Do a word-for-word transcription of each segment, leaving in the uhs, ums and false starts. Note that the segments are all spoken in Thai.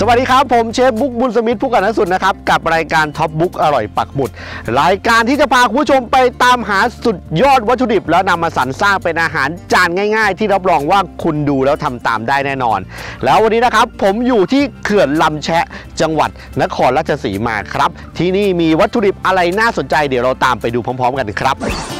สวัสดีครับผมเชฟบุ๊กบุญสมิทธิ์ผู้กันนักสุดนะครับกับรายการท็อปบุ๊กอร่อยปักหมุดรายการที่จะพาคุณผู้ชมไปตามหาสุดยอดวัตถุดิบแล้วนำมาสรรสร้างเป็นอาหารจานง่ายๆที่รับรองว่าคุณดูแล้วทำตามได้แน่นอนแล้ววันนี้นะครับผมอยู่ที่เขื่อนลำแชะจังหวัดนครราชสีมาครับที่นี่มีวัตถุดิบอะไรน่าสนใจเดี๋ยวเราตามไปดูพร้อมๆกันครับ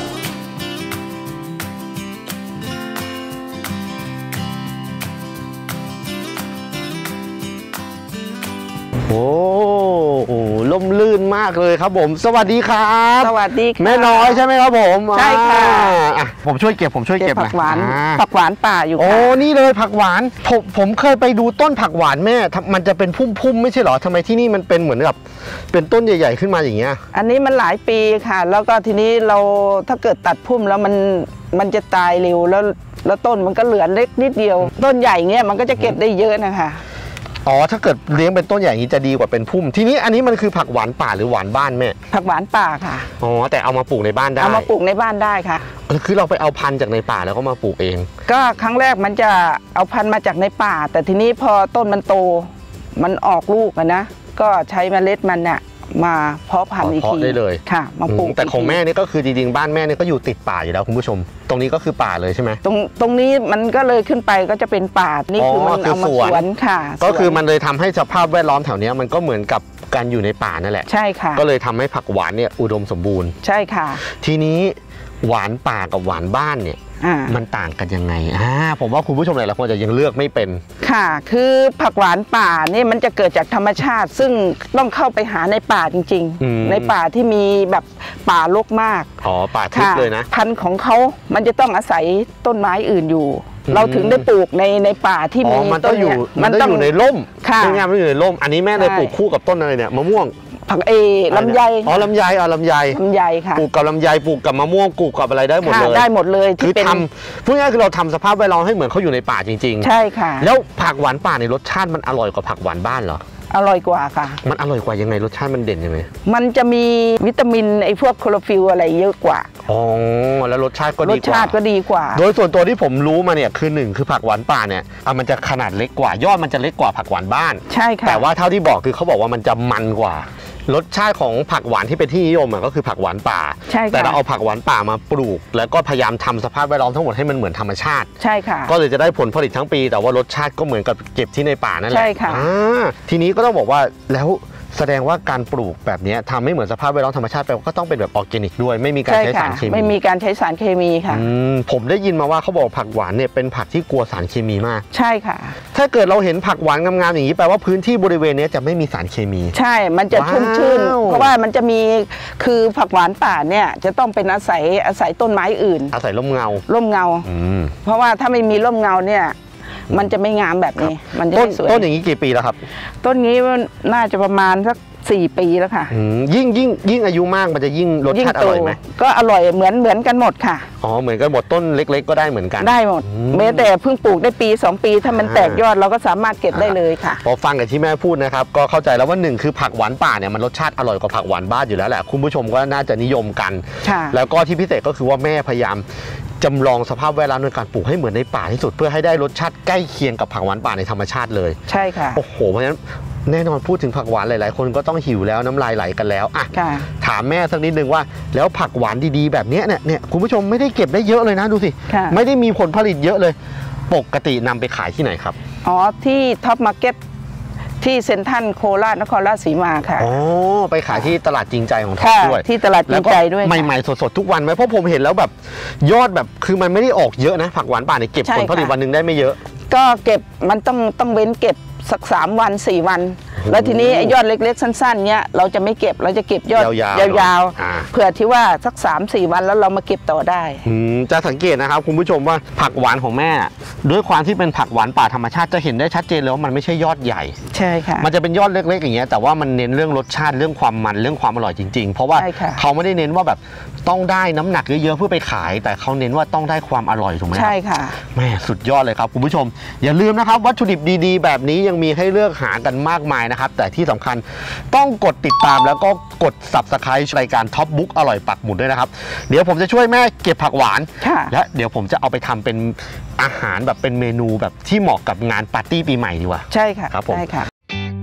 โอ้โหล่มลื่นมากเลยครับผมสวัสดีครับสวัสดีค่ะแม่น้อยใช่ไหมครับผมใช่ค่ะผมช่วยเก็บผมช่วยเก็บผักหวานผักหวานป่าอยู่โอ้นี่เลยผักหวานผมผมเคยไปดูต้นผักหวานแม่มันจะเป็นพุ่มๆไม่ใช่หรอทำไมที่นี่มันเป็นเหมือนกับเป็นต้นใหญ่ๆขึ้นมาอย่างเงี้ยอันนี้มันหลายปีค่ะแล้วก็ทีนี้เราถ้าเกิดตัดพุ่มแล้วมันมันจะตายเร็วแล้วแล้วต้นมันก็เหลือเล็กนิดเดียวต้นใหญ่เงี้ยมันก็จะเก็บได้เยอะนะคะอ๋อถ้าเกิดเลี้ยงเป็นต้นใหญ่อย่างนี้จะดีกว่าเป็นพุ่มทีนี้อันนี้มันคือผักหวานป่าหรือหวานบ้านแม่ผักหวานป่าค่ะอ๋อแต่เอามาปลูกในบ้านได้เอามาปลูกในบ้านได้ค่ะคือเราไปเอาพันธุ์จากในป่าแล้วก็มาปลูกเองก็ครั้งแรกมันจะเอาพันธุ์มาจากในป่าแต่ทีนี้พอต้นมันโตมันออกลูกนะก็ใช้เมล็ดมันเนี่ยมาเพาะพันธุ์อีกทีได้เลยค่ะมาปลูกแต่ของแม่นี่ก็คือจริงๆบ้านแม่นี่ก็อยู่ติดป่าอยู่แล้วคุณผู้ชมตรงนี้ก็คือป่าเลยใช่ไหมตรงตรงนี้มันก็เลยขึ้นไปก็จะเป็นป่านี่คือมันเอามาสวนค่ะก็คือมันเลยทำให้สภาพแวดล้อมแถวนี้มันก็เหมือนกับการอยู่ในป่านั่นแหละใช่ค่ะก็เลยทำให้ผักหวานเนี่ยอุดมสมบูรณ์ใช่ค่ะทีนี้หวานป่ากับหวานบ้านเนี่ยมันต่างกันยังไงอ่าผมว่าคุณผู้ชมหลายๆคนจะยังเลือกไม่เป็นค่ะคือผักหวานป่าเนี่ยมันจะเกิดจากธรรมชาติซึ่งต้องเข้าไปหาในป่าจริงๆในป่าที่มีแบบป่ารกมากอ๋อป่าทึบเลยนะพันธุ์ของเขามันจะต้องอาศัยต้นไม้อื่นอยู่เราถึงได้ปลูกในในป่าที่มีต้นอยู่มันต้องอยู่ในร่มค่ะงานมันอยู่ในร่มอันนี้แม่เลยปลูกคู่กับต้นอะไรเนี่ยมะม่วงผักเอลำไยอ๋อลำไยอ๋อลำไยลำไยค่ะปลูกกับลำไยปลูกกับมะม่วงปลูกกับอะไรได้หมดเลยได้หมดเลยคือทำพูดง่ายๆคือเราทำสภาพแวดล้อมให้เหมือนเขาอยู่ในป่าจริงๆใช่ค่ะแล้วผักหวานป่าในรสชาติมันอร่อยกว่าผักหวานบ้านเหรออร่อยกว่าค่ะมันอร่อยกว่ายังไงรสชาติมันเด่นยังไงมันจะมีวิตามินไอ้พวกโคลอฟิลอะไรเยอะกว่าอ๋อแล้วรสชาติก็ดีกว่ารสชาติก็ดีกว่าโดยส่วนตัวที่ผมรู้มาเนี่ยคือหนึ่งคือผักหวานป่าเนี่ยอ่ะมันจะขนาดเล็กกว่ายอดมันจะเล็กกว่าผักหวานบ้านใช่ค่ะแต่ว่าเท่าที่บอกคือเขาบอกว่ามันจะมันกว่ารสชาติของผักหวานที่เป็นที่นิยมก็คือผักหวานป่าแต่เราเอาผักหวานป่ามาปลูกแล้วก็พยายามทำสภาพแวดล้อมทั้งหมดให้มันเหมือนธรรมชาติใช่ค่ะก็เลยจะได้ผลผลิตทั้งปีแต่ว่ารสชาติก็เหมือนกับเก็บที่ในป่านั่นแหละใช่ค่ะทีนี้ก็ต้องบอกว่าแล้วแสดงว่าการปลูกแบบนี้ทำให้เหมือนสภาพแวดล้อมธรรมชาติแปลว่าก็ต้องเป็นแบบออร์แกนิกด้วยไม่มีการใช้สารเคมีไม่มีการใช้สารเคมีค่ะผมได้ยินมาว่าเขาบอกผักหวานเนี่ยเป็นผักที่กลัวสารเคมีมากใช่ค่ะถ้าเกิดเราเห็นผักหวานงามๆอย่างนี้แปลว่าพื้นที่บริเวณนี้จะไม่มีสารเคมีใช่มันจะชุ่มชื่นเพราะว่ามันจะมีคือผักหวานป่าเนี่ยจะต้องเป็นอาศัยอาศัยต้นไม้อื่นอาศัยร่มเงาร่มเงาเพราะว่าถ้าไม่มีร่มเงาเนี่ยมันจะไม่งามแบบนี้มันจะไม่สวยต้นอย่างนี้กี่ปีแล้วครับต้นนี้น่าจะประมาณสักสี่ปีแล้วค่ะยิ่งยิ่งยิ่งอายุมากมันจะยิ่งรสชาติอร่อยไหมก็อร่อยเหมือนเหมือนกันหมดค่ะอ๋อเหมือนกันหมดต้นเล็กๆก็ได้เหมือนกันได้หมดแม้แต่เพิ่งปลูกได้ปีสองปีถ้ามันแตกยอดเราก็สามารถเก็บได้เลยค่ะพอฟังกับที่แม่พูดนะครับก็เข้าใจแล้วว่าหนึ่งคือผักหวานป่าเนี่ยมันรสชาติอร่อยกว่าผักหวานบ้านอยู่แล้วแหละคุณผู้ชมก็น่าจะนิยมกันแล้วก็ที่พิเศษก็คือว่าแม่พยายามจำลองสภาพแวดล้อมในการปลูกให้เหมือนในป่าที่สุดเพื่อให้ได้รสชาติใกล้เคียงกับผักหวานป่าในธรรมชาติเลยใช่ค่ะโอ้โหเพราะฉะนั้นแน่นอนพูดถึงผักหวานหลายๆคนก็ต้องหิวแล้วน้ำลายไหลกันแล้วอ่ะถามแม่สักนิดนึงว่าแล้วผักหวานดีๆแบบนี้เนี่ยเนี่ยคุณผู้ชมไม่ได้เก็บได้เยอะเลยนะดูสิไม่ได้มีผลผลิตเยอะเลยปกตินำไปขายที่ไหนครับอ๋อที่ท็อปมาร์เก็ตที่เซ็นทรัลโคราชนครราชสีมาค่ะอ๋อไปขายที่ตลาดจริงใจของท็อปด้วยที่ตลาดจริงใจด้วยใหม่ๆสดๆทุกวันไหมเพราะผมเห็นแล้วแบบยอดแบบคือมันไม่ได้ออกเยอะนะผักหวานป่าเนี่ยเก็บผลผลิตวันนึงได้ไม่เยอะก็เก็บมันต้องต้องเว้นเก็บสักสามวันสี่วันแล้วทีนี้ไอ้ยอดเล็กๆสั้นๆเนี้ยเราจะไม่เก็บเราจะเก็บยอดยาวๆเผื่อที่ว่าสักสามสี่วันแล้วเรามาเก็บต่อได้จะสังเกตนะครับคุณผู้ชมว่าผักหวานของแม่ด้วยความที่เป็นผักหวานป่าธรรมชาติจะเห็นได้ชัดเจนเลยว่ามันไม่ใช่ยอดใหญ่ใช่ค่ะมันจะเป็นยอดเล็กๆอย่างเงี้ยแต่ว่ามันเน้นเรื่องรสชาติเรื่องความมันเรื่องความอร่อยจริงๆเพราะว่าเขาไม่ได้เน้นว่าแบบต้องได้น้ำหนักเยอะๆเพื่อไปขายแต่เขาเน้นว่าต้องได้ความอร่อยถูกไหมใช่ค่ะแม่สุดยอดเลยครับคุณผู้ชมอย่าลืมนะครับวัตถุดิบดีๆแบบนี้ยังมีให้เลือกหากันมากมายนะครับแต่ที่สำคัญต้องกดติดตามแล้วก็กด ซับสไครบ์ รายการท็อปบุ๊กอร่อยปักหมุดด้วยนะครับเดี๋ยวผมจะช่วยแม่เก็บผักหวานและเดี๋ยวผมจะเอาไปทำเป็นอาหารแบบเป็นเมนูแบบที่เหมาะกับงานปาร์ตี้ปีใหม่ดีกว่าใช่ค่ะครับผมใช่ค่ะ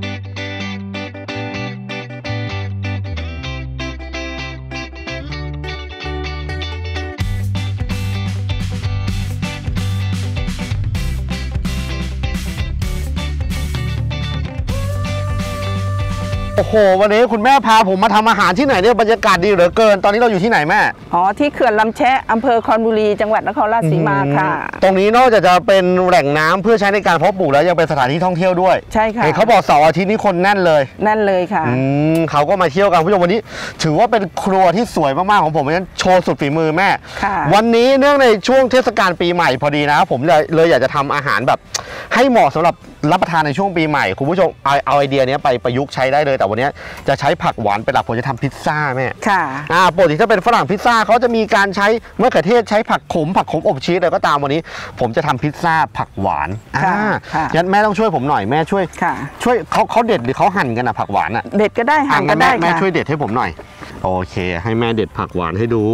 โอ้โหวันนี้คุณแม่พาผมมาทำอาหารที่ไหนเนี่ยบรรยากาศดีเหลือเกินตอนนี้เราอยู่ที่ไหนแม่อ๋อที่เขื่อนลำแชะอำเภอคอนบุรีจังหวัดนครราชสีมาค่ะตรงนี้นอกจากจะเป็นแหล่งน้ำเพื่อใช้ในการเพาะปลูกแล้วยังเป็นสถานที่ท่องเที่ยวด้วยใช่ค่ะเขาบอกเสาร์อาทิตย์นี้คนแน่นเลยแน่นเลยค่ะอืมเขาก็มาเที่ยวกันผู้ชมวันนี้ถือว่าเป็นครัวที่สวยมากๆของผมเพราะฉะนั้นโชว์สุดฝีมือแม่วันนี้เนื่องในช่วงเทศกาลปีใหม่พอดีนะผมเลยเลยอยากจะทำอาหารแบบให้เหมาะสำหรับรับประทานในช่วงปีใหม่คุณผู้ชมเอาเอาไอเดียนี้ไปประยุกต์ใช้ได้เลยแต่วันนี้จะใช้ผักหวานเป็นหลักผมจะทำพิซซ่าแม่ค่ะอ่าปกติถ้าเป็นฝรั่งพิซซ่าเขาจะมีการใช้มะเขือเทศใช้ผักขมผักขมอบชีสอะไรก็ตามวันนี้ผมจะทำพิซซ่าผักหวานอ่างั้นแม่ต้องช่วยผมหน่อยแม่ช่วยช่วยเขาเขาเด็ดหรือเขาหั่นกันอะผักหวานอะเด็ดก็ได้หั่นก็ได้แม่ช่วยเด็ดให้ผมหน่อยโอเคให้แม่เด็ดผักหวานให้ดู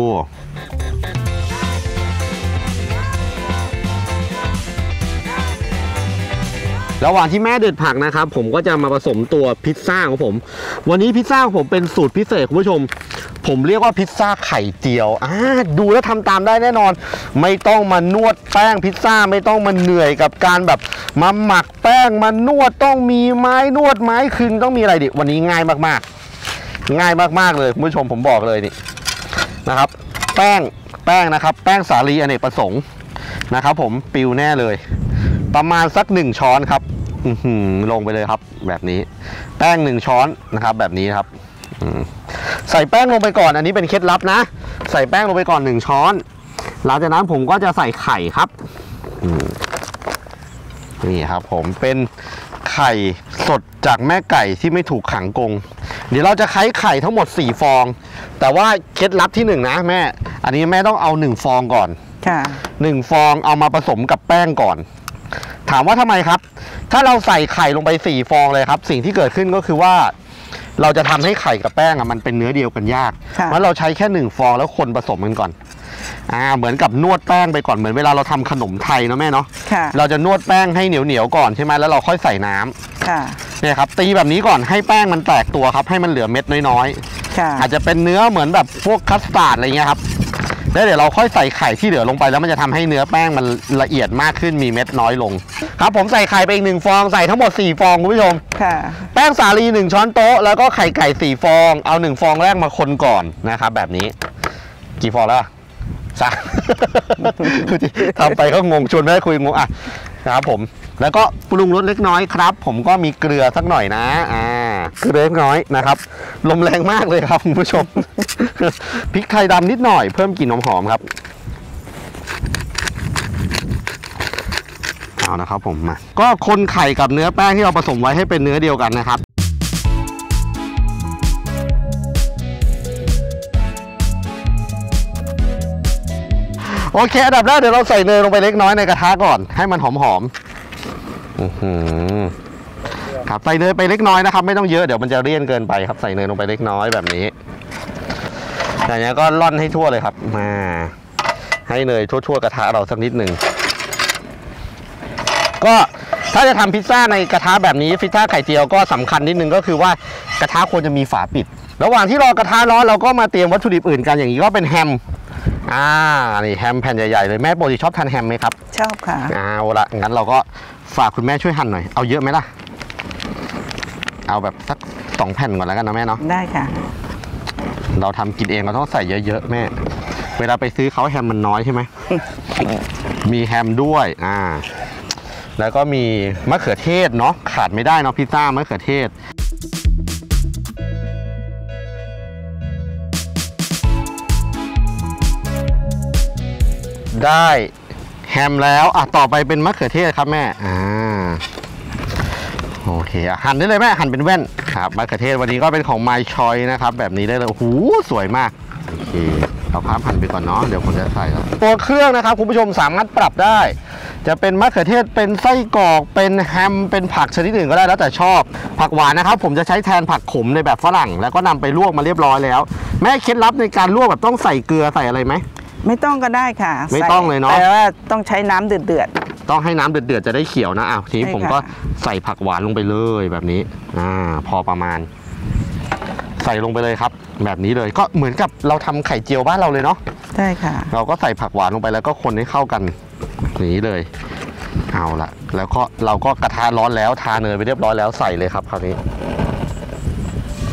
ระหว่างที่แม่เด็ดผักนะครับผมก็จะมาผสมตัวพิซซ่าของผมวันนี้พิซซ่าของผมเป็นสูตรพิเศษคุณผู้ชมผมเรียกว่าพิซซ่าไข่เจียวอ่าดูแล้วทำตามได้แน่นอนไม่ต้องมานวดแป้งพิซซ่าไม่ต้องมาเหนื่อยกับการแบบมาหมักแป้งมานวดต้องมีไม้นวดไม้คึงต้องมีอะไรดิวันนี้ง่ายมากๆง่ายมากๆเลยคุณผู้ชมผมบอกเลยนี่นะครับแป้งแป้งนะครับแป้งสาลีอเนกประสงค์นะครับผมปิวแน่เลยประมาณสักหนึ่งช้อนครับลงไปเลยครับแบบนี้แป้งหนึ่งช้อนนะครับแบบนี้ครับใส่แป้งลงไปก่อนอันนี้เป็นเคล็ดลับนะใส่แป้งลงไปก่อนหนึ่งช้อนหลังจากนั้นผมก็จะใส่ไข่ครับนี่ครับผมเป็นไข่สดจากแม่ไก่ที่ไม่ถูกขังกรงเดี๋ยวเราจะไข่ไข่ทั้งหมดสี่ฟองแต่ว่าเคล็ดลับที่หนึ่งนะแม่อันนี้แม่ต้องเอาหนึ่งฟองก่อนค่ะหนึ่งฟองเอามาผสมกับแป้งก่อนถามว่าทำไมครับถ้าเราใส่ไข่ลงไปสี่ฟองเลยครับสิ่งที่เกิดขึ้นก็คือว่าเราจะทำให้ไข่กับแป้งอ่ะมันเป็นเนื้อเดียวกันยากเพราะเราใช้แค่หนึ่งฟองแล้วคนผสมกันก่อนอ่าเหมือนกับนวดแป้งไปก่อนเหมือนเวลาเราทำขนมไทยนะแม่เนาะเราจะนวดแป้งให้เหนียวเหนียวก่อนใช่ไหมแล้วเราค่อยใส่น้ำเนี่ยครับตีแบบนี้ก่อนให้แป้งมันแตกตัวครับให้มันเหลือเม็ดน้อยๆอาจจะเป็นเนื้อเหมือนแบบพวกคัสตาร์ดอะไรเงี้ยครับแล้วเดี๋ยวเราค่อยใส่ไข่ที่เหลือลงไปแล้วมันจะทำให้เนื้อแป้งมันละเอียดมากขึ้นมีเม็ดน้อยลงครับผมใส่ไข่ไปอีกหนึ่งฟองใส่ทั้งหมดสี่ฟองคุณผู้ชมแป้งสาลีหนึ่งช้อนโต๊ะแล้วก็ไข่ไก่สี่ฟองเอาหนึ่งฟองแรกมาคนก่อนนะครับแบบนี้กี่ฟองแล้วสามทำไปก็งงชวนแม่คุยงงอ่ะนะครับผมแล้วก็ปรุงรสเล็กน้อยครับผมก็มีเกลือสักหน่อยนะอ่าเกลือเล็กน้อยนะครับลมแรงมากเลยครับคุณผู้ชมพริกไทยดำนิดหน่อยเพิ่มกลิ่นหอมๆครับเอานะครับผมมาก็คนไข่กับเนื้อแป้งที่เราผสมไว้ให้เป็นเนื้อเดียวกันนะครับโอเคอันดับแรกเดี๋ยวเราใส่เนยลงไปเล็กน้อยในกระทะก่อนให้มันหอมๆอือหือครับใส่เนยไปเล็กน้อยนะครับไม่ต้องเยอะเดี๋ยวมันจะเลี่ยนเกินไปครับใส่เนยลงไปเล็กน้อยแบบนี้อย่างนี้ก็ร่อนให้ทั่วเลยครับมาให้เนยทั่วๆกระทะเราสักนิดหนึ่งก็ถ้าจะทำพิซซ่าในกระทะแบบนี้พิซซ่าไข่เจียวก็สำคัญนิดนึงก็คือว่ากระทะควรจะมีฝาปิดระหว่างที่รอกระทะร้อนเราก็มาเตรียมวัตถุดิบอื่นกันอย่างนี้ก็เป็นแฮมอ่านี่แฮมแผ่นใหญ่ๆเลยแม่ปกติชอบทานแฮมไหมครับชอบค่ะเอาละงั้นเราก็ฝากคุณแม่ช่วยหั่นหน่อยเอาเยอะไหมล่ะเอาแบบสักสองแผ่นก่อนแล้วกันนะแม่เนาะได้ค่ะเราทำกินเองเราต้องใส่เยอะๆแม่เวลาไปซื้อเขาแฮมมันน้อยใช่ไหม มีแฮมด้วยอ่าแล้วก็มีมะเขือเทศเนาะขาดไม่ได้เนาะพิซซ่ามะเขือเทศได้แฮมแล้วอ่ะต่อไปเป็นมะเขือเทศครับแม่อ่าโอเคหั่นได้เลยแม่หั่นเป็นแว่นครับมะเขือเทศวันนี้ก็เป็นของ My Choice นะครับแบบนี้ได้เลยโอ้โหสวยมากโอเคเอาพับหั่นไปก่อนเนาะเดี๋ยวผมจะใส่แล้วตัวเครื่องนะครับคุณผู้ชมสามารถปรับได้จะเป็นมะเขือเทศเป็นไส้กรอกเป็นแฮมเป็นผักชนิดอื่นก็ได้แล้วแต่ชอบผักหวานนะครับผมจะใช้แทนผักขมในแบบฝรั่งแล้วก็นำไปลวกมาเรียบร้อยแล้วแม่เคล็ดลับในการลวกแบบต้องใส่เกลือใส่อะไรไหมไม่ต้องก็ได้ค่ะไม่ต้องเลยเนาะแต่ว่าต้องใช้น้ำเดือดๆต้องให้น้ำเดือดๆจะได้เขียวนะอ้าวทีนี้ผมก็ใส่ผักหวานลงไปเลยแบบนี้อ่าพอประมาณใส่ลงไปเลยครับแบบนี้เลยก็เหมือนกับเราทำไข่เจียวบ้านเราเลยเนาะใช่ค่ะเราก็ใส่ผักหวานลงไปแล้วก็คนให้เข้ากันอย่างนี้เลยเอาละแล้วก็เราก็กระทะร้อนแล้วทาเนยไปเรียบร้อยแล้วใส่เลยครับคราวนี้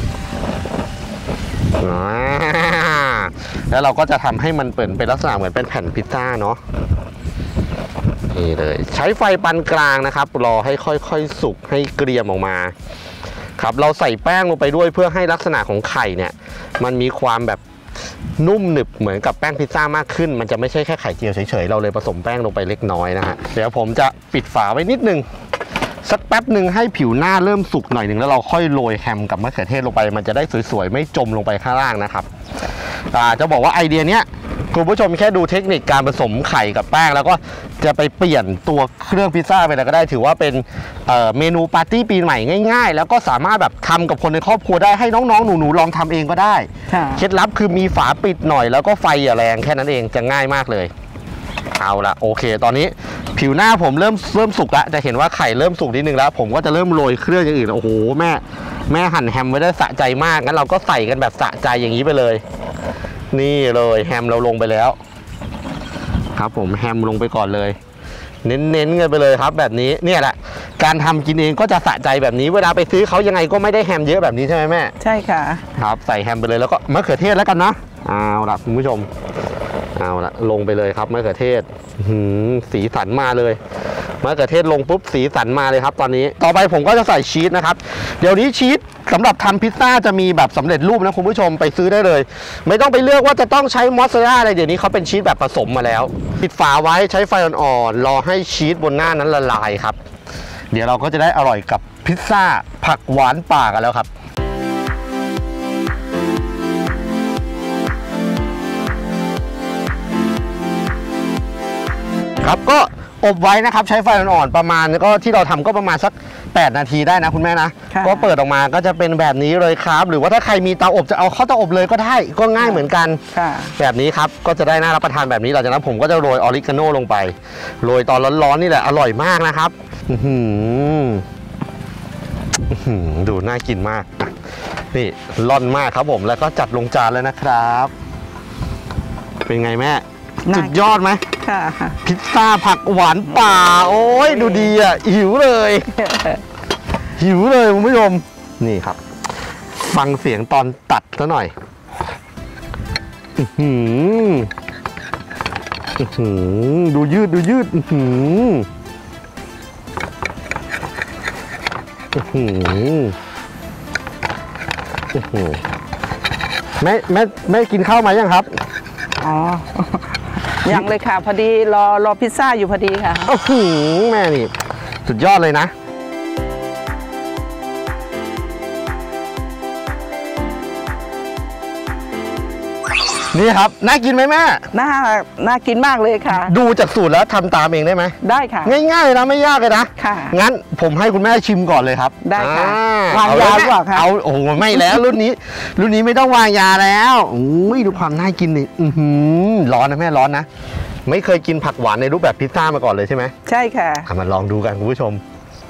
แล้วเราก็จะทำให้มันเปิดเป็นลักษณะเหมือนเป็นแผ่นพิซซ่าเนาะนี่เลยใช้ไฟปานกลางนะครับรอให้ค่อยๆสุกให้เกรียมออกมาครับเราใส่แป้งลงไปด้วยเพื่อให้ลักษณะของไข่เนี่ยมันมีความแบบนุ่มหนึบเหมือนกับแป้งพิซซ่ามากขึ้นมันจะไม่ใช่แค่ไข่เจียวเฉยๆเราเลยผสมแป้งลงไปเล็กน้อยนะฮะเดี๋ยวผมจะปิดฝาไว้นิดนึงสักแป๊บหนึ่งให้ผิวหน้าเริ่มสุกหน่อยหนึ่งแล้วเราค่อยโรยแฮมกับมะเขือเทศลงไปมันจะได้สวยๆไม่จมลงไปข้างล่างนะครับจะบอกว่าไอเดียเนี้ยคุณผู้ชมแค่ดูเทคนิคการผสมไข่กับแป้งแล้วก็จะไปเปลี่ยนตัวเครื่องพิซซ่าไปอะไรก็ได้ถือว่าเป็นเ, เมนูปาร์ตี้ปีใหม่ง่ายๆแล้วก็สามารถแบบทำกับคนในครอบครัวได้ให้น้องๆหนูๆลองทำเองก็ได้เคล็ดลับคือมีฝาปิดหน่อยแล้วก็ไฟอย่าแรงแค่นั้นเองจะง่ายมากเลยเอาละโอเคตอนนี้ผิวหน้าผมเริ่มเริ่มสุกแล้วจะเห็นว่าไข่เริ่มสุกนิดนึงแล้วผมก็จะเริ่มโรยเครื่องอย่างอื่นโอ้โหแม่แม่หั่นแฮมไว้ได้สะใจมากงั้นเราก็ใส่กันแบบสะใจอย่างนี้ไปเลยนี่เลยแฮมเราลงไปแล้วครับผมแฮมลงไปก่อนเลยเน้นๆกันไปเลยครับแบบนี้เนี่ยแหละการทำกินเองก็จะสะใจแบบนี้เวลาไปซื้อเขายังไงก็ไม่ได้แฮมเยอะแบบนี้ใช่ไหมแม่ใช่ค่ะครับใส่แฮมไปเลยแล้วก็มะเขือเทศแล้วกันนะเอาละคุณผู้ชมเอาละลงไปเลยครับมะเขือเทศสีสันมาเลยมะเขือเทศลงปุ๊บสีสันมาเลยครับตอนนี้ต่อไปผมก็จะใส่ชีสนะครับเดี๋ยวนี้ชีสสำหรับทำพิซซ่าจะมีแบบสำเร็จรูปนะคุณผู้ชมไปซื้อได้เลยไม่ต้องไปเลือกว่าจะต้องใช้มอสซาเรลล่าอะไรเดี๋ยวนี้เขาเป็นชีสแบบผสมมาแล้วปิดฝาไว้ใช้ไฟอ่อนๆรอให้ชีสบนหน้านั้นละลายครับเดี๋ยวเราก็จะได้อร่อยกับพิซซ่าผักหวานป่ากันแล้วครับครับก็อบไว้นะครับใช้ไฟอ่อนๆประมาณก็ที่เราทำก็ประมาณสักแปดนาทีได้นะคุณแม่นะก็เปิดออกมาก็จะเป็นแบบนี้เลยครับหรือว่าถ้าใครมีเตาอบจะเอาเข้าเตาอบเลยก็ได้ก็ง่ายเหมือนกันแบบนี้ครับก็จะได้น่ารับประทานแบบนี้หลังจากนั้นผมก็จะโรยออริกาโน่ลงไปโรยตอนร้อนๆนี่แหละอร่อยมากนะครับดูน่ากินมากนี่ร่อนมากครับผมแล้วก็จัดลงจานแล้วนะครับเป็นไงแม่สุดยอดไหมค่ะพิซซ่าผักหวานป่าโอ้ยดูดีอ่ะหิวเลยหิวเลยคุณผู้ชมนี่ครับฟังเสียงตอนตัดซะหน่อยอือหือดูยืดดูยืดอือหืออือหือแม่แม่แม่กินข้าวมายังครับอ๋อยังเลยค่ะพอดีรอรอพิซซ่าอยู่พอดีค่ะโอ้โหแม่นี่สุดยอดเลยนะนี่ครับน่ากินไหมแม่น่าน่ากินมากเลยค่ะดูจากสูตรแล้วทำตามเองได้ไหมได้ค่ะง่ายๆเลยนะไม่ยากเลยนะค่ะงั้นผมให้คุณแม่ชิมก่อนเลยครับได้ค่ะวางยาดีกว่าค่ะเอาโอ้โหไม่แล้วรุ่นนี้รุ่นนี้ไม่ต้องวางยาแล้วอุ้ยดูความน่ากินนี่อือหือร้อนนะแม่ร้อนนะไม่เคยกินผักหวานในรูปแบบพิซซ่ามาก่อนเลยใช่ไหมใช่ค่ะมาลองดูกันคุณผู้ชม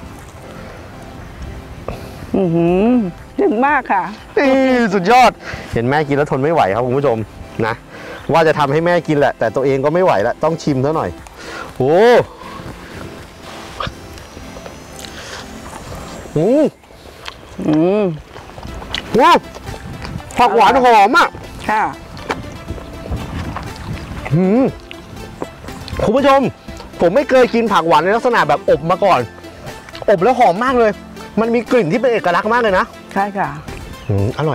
อือหือถึงมากค่ะสุดยอดเห็นแม่กินแล้วทนไม่ไหวครับคุณผู้ชมนะว่าจะทำให้แม่กินแหละแต่ตัวเองก็ไม่ไหวแล้วต้องชิมซะหน่อยโอ้อืมอืมว้าวผักหวานหอมอ่ะค่ะอืมคุณผู้ชมผมไม่เคยกินผักหวานในลักษณะแบบอบมาก่อนอบแล้วหอมมากเลยมันมีกลิ่นที่เป็นเอกลักษณ์มากเลยนะใช่ค่ะอืมอร่อย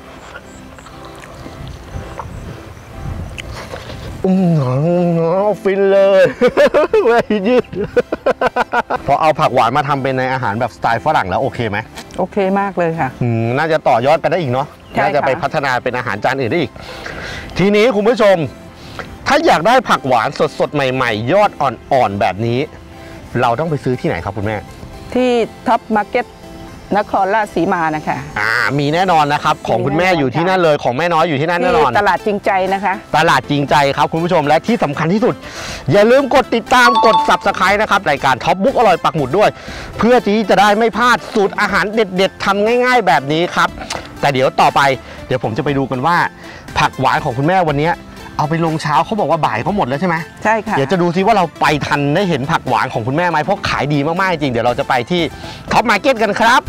อืมฟินเลยเว้ยยืดพอเอาผักหวานมาทำเป็นในอาหารแบบสไตล์ฝรั่งแล้วโอเคไหมโอเคมากเลยค่ะอืมน่าจะต่อยอดไปได้อีกเนาะน่าจะไปพัฒนาเป็นอาหารจานอื่นได้อีกทีนี้คุณผู้ชมถ้าอยากได้ผักหวานสดๆใหม่ๆยอดอ่อนๆแบบนี้เราต้องไปซื้อที่ไหนครับคุณแม่ที่ท็อปมาร์เก็ตนครราชสีมานะคะอ่ามีแน่นอนนะครับของคุณแม่อยู่ที่นั่นเลยของแม่น้อยอยู่ที่นั่นแน่นอนตลาดจริงใจนะคะตลาดจริงใจครับคุณผู้ชมและที่สำคัญที่สุดอย่าลืมกดติดตามกด ซับสไครบ์ นะครับรายการท็อปบุ๊กอร่อยปักหมุดด้วยเพื่อที่จะได้ไม่พลาดสูตรอาหารเด็ดๆทำง่ายๆแบบนี้ครับแต่เดี๋ยวต่อไปเดี๋ยวผมจะไปดูกันว่าผักหวานของคุณแม่วันนี้เอาไปลงเช้าเขาบอกว่าบ่ายเขาหมดแล้วใช่ไหมใช่ค่ะเดี๋ยวจะดูซิว่าเราไปทันได้เห็นผักหวานของคุณแม่ไหมเพราะขายดีมากๆจริงเดี๋ยวเราจะไปที่ท็อปมาร์เก็ตกันครับ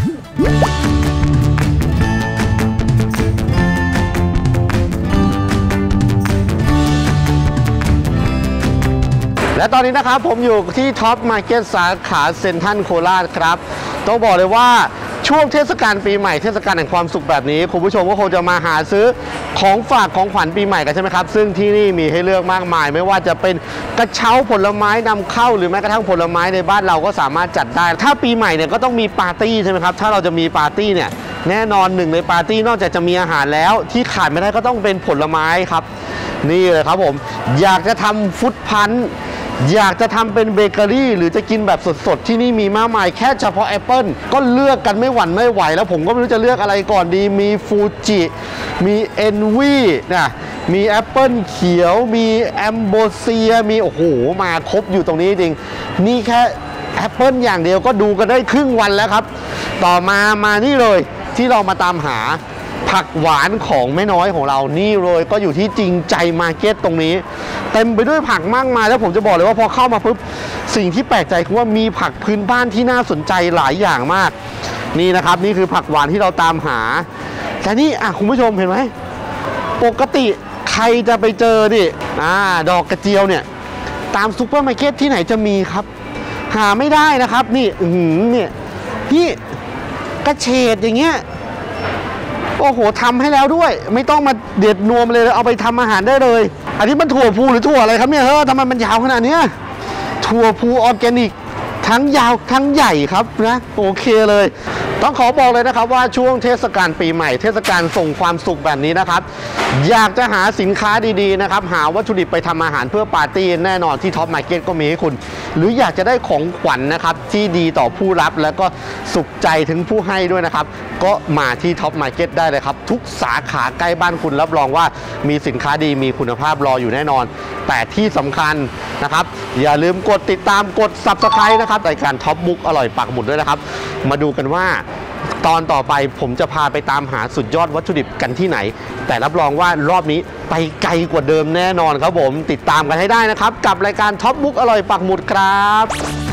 และตอนนี้นะครับผมอยู่ที่ท็อปมาร์เก็ตสาขาเซ็นทรัลโคราชครับต้องบอกเลยว่าช่วงเทศกาลปีใหม่เทศกาลแห่งความสุขแบบนี้คุณผู้ชมก็คงจะมาหาซื้อของฝากของขวัญปีใหม่กันใช่ไหมครับซึ่งที่นี่มีให้เลือกมากมายไม่ว่าจะเป็นกระเช้าผลไม้นำเข้าหรือแม้กระทั่งผลไม้ในบ้านเราก็สามารถจัดได้ถ้าปีใหม่เนี่ยก็ต้องมีปาร์ตี้ใช่ไหมครับถ้าเราจะมีปาร์ตี้เนี่ยแน่นอนหนึ่งในปาร์ตี้นอกจากจะมีอาหารแล้วที่ขาดไม่ได้ก็ต้องเป็นผลไม้ครับนี่เลยครับผมอยากจะทำฟุตพันธ์อยากจะทำเป็นเบเกอรี่หรือจะกินแบบสดๆที่นี่มีมากมายแค่เฉพาะแอปเปิลก็เลือกกันไม่หวั่นไม่ไหวแล้วผมก็ไม่รู้จะเลือกอะไรก่อนดีมีฟูจิมีเอ็นวีนะมีแอปเปิลเขียวมีแอมโบเซียมีโอ้โหมาครบอยู่ตรงนี้จริงนี่แค่แอปเปิลอย่างเดียวก็ดูกันได้ครึ่งวันแล้วครับต่อมามานี่เลยที่เรามาตามหาผักหวานของแม่น้อยของเรานี่เลยก็อยู่ที่จริงใจมาร์เก็ตตรงนี้เต็มไปด้วยผักมากมายแล้วผมจะบอกเลยว่าพอเข้ามาปุ๊บสิ่งที่แปลกใจคือว่ามีผักพื้นบ้านที่น่าสนใจหลายอย่างมากนี่นะครับนี่คือผักหวานที่เราตามหาแต่นี่อ่ะคุณผู้ชมเห็นไหมปกติใครจะไปเจอดิอ่าดอกกระเจียวเนี่ยตามซุปเปอร์มาร์เก็ตที่ไหนจะมีครับหาไม่ได้นะครับนี่อืมเนี่ยนี่กระเฉดอย่างเงี้ยโอ้โหทำให้แล้วด้วยไม่ต้องมาเด็ดนวมเลยเอาไปทำอาหารได้เลยอันนี้มันถั่วพูหรือถั่วอะไรครับเนี่ยเฮ้ยทำไมมันยาวขนาดนี้ถั่วพูออร์แกนิกทั้งยาวทั้งใหญ่ครับนะโอเคเลยต้องขอบอกเลยนะครับว่าช่วงเทศกาลปีใหม่เทศกาลส่งความสุขแบบนี้นะครับอยากจะหาสินค้าดีๆนะครับหาวัตถุดิบไปทำอาหารเพื่อปาร์ตี้แน่นอนที่ท็อปมาร์เก็ตก็มีให้คุณหรืออยากจะได้ของขวัญ นะครับที่ดีต่อผู้รับแล้วก็สุขใจถึงผู้ให้ด้วยนะครับก็มาที่ท็อปมาร์เก็ตได้เลยครับทุกสาขาใกล้บ้านคุณรับรองว่ามีสินค้าดีมีคุณภาพรออยู่แน่นอนแต่ที่สำคัญนะครับอย่าลืมกดติดตามกด ซับสไครบ์ นะครับรายการท็อปบุ๊กอร่อยปักหมุดด้วยนะครับมาดูกันว่าตอนต่อไปผมจะพาไปตามหาสุดยอดวัตถุดิบกันที่ไหนแต่รับรองว่ารอบนี้ไปไกลกว่าเดิมแน่นอนครับผมติดตามกันให้ได้นะครับกับรายการท็อปบุ๊กอร่อยปักหมุดครับ